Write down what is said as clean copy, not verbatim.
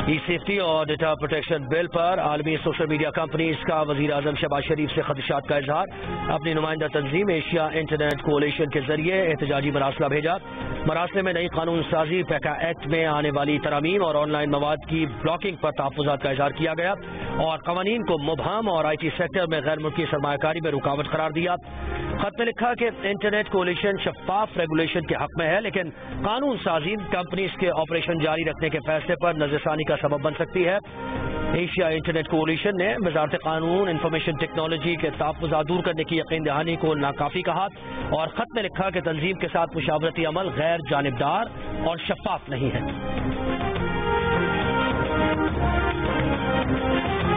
ई safety और data protection bill पर आलमी सोशल मीडिया कंपनीज का वजीर आजम शहबाज शरीफ से खदशात का इजहार। अपनी नुमाइंदा तंजीम एशिया इंटरनेट कोalition के जरिए एहतजाजी मरासला भेजा। मरासले में नई कानून साजी, पैका एक्ट में आने वाली तरमीम और ऑनलाइन मवाद की ब्लॉकिंग पर तहफ़्फ़ुज़ात का इजहार किया गया और कवानीन को मुबहम और IT सेक्टर में गैर मुल्की सरमायाकारी में रुकावट करार दिया। खत में लिखा कि इंटरनेट कोalition शफाफ रेगुलेशन के हक में है, लेकिन कानून साजी कंपनीज के ऑपरेशन जारी रखने के फैसले पर नजरसानी का सबब बन सकती है। एशिया इंटरनेट कोalition ने वजारत कानून इंफॉर्मेशन टेक्नोलॉजी के तहफ़्फ़ुज़ात दूर करने की यकीन दहानी को नाकाफी कहा और खत में लिखा कि तंजीम के साथ मुशावरती अमल गैर जानिबदार और शफाफ नहीं है।